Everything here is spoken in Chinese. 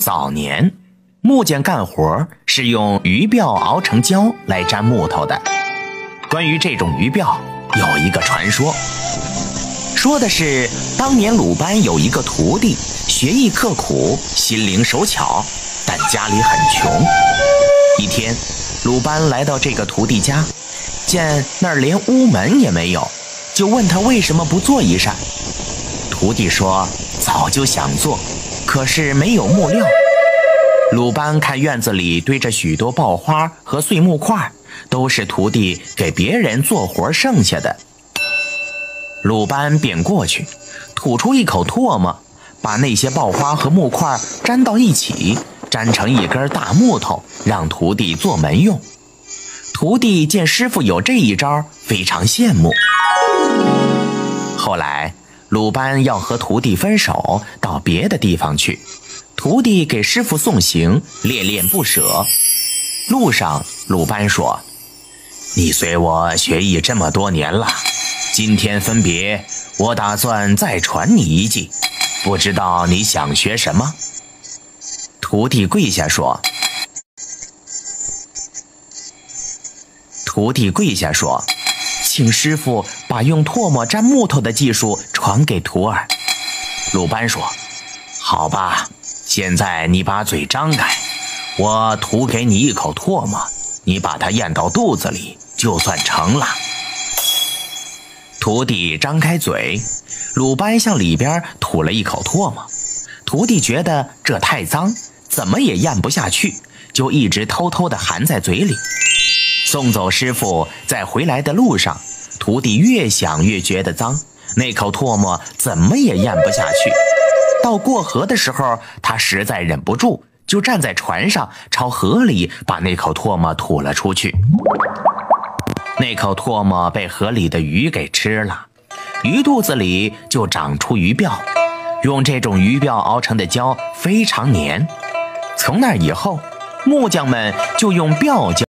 早年，木匠干活是用鱼鳔熬成胶来粘木头的。关于这种鱼鳔，有一个传说，说的是当年鲁班有一个徒弟，学艺刻苦，心灵手巧，但家里很穷。一天，鲁班来到这个徒弟家，见那儿连屋门也没有，就问他为什么不做一扇。徒弟说早就想做，可是没有木料。鲁班看院子里堆着许多爆花和碎木块，都是徒弟给别人做活剩下的。鲁班便过去，吐出一口唾沫，把那些爆花和木块粘到一起，粘成一根大木头，让徒弟做门用。徒弟见师傅有这一招，非常羡慕。后来鲁班要和徒弟分手，到别的地方去。徒弟给师傅送行，恋恋不舍。路上，鲁班说：“你随我学艺这么多年了，今天分别，我打算再传你一技，不知道你想学什么？”徒弟跪下说：“请师傅把用唾沫粘木头的技术传给徒儿。”鲁班说：“好吧，现在你把嘴张开，我吐给你一口唾沫，你把它咽到肚子里，就算成了。”徒弟张开嘴，鲁班向里边吐了一口唾沫。徒弟觉得这太脏，怎么也咽不下去，就一直偷偷地含在嘴里。送走师傅，在回来的路上，徒弟越想越觉得脏，那口唾沫怎么也咽不下去。到过河的时候，他实在忍不住，就站在船上，朝河里把那口唾沫吐了出去。那口唾沫被河里的鱼给吃了，鱼肚子里就长出鱼鳔，用这种鱼鳔熬成的胶非常黏。从那以后，木匠们就用鳔胶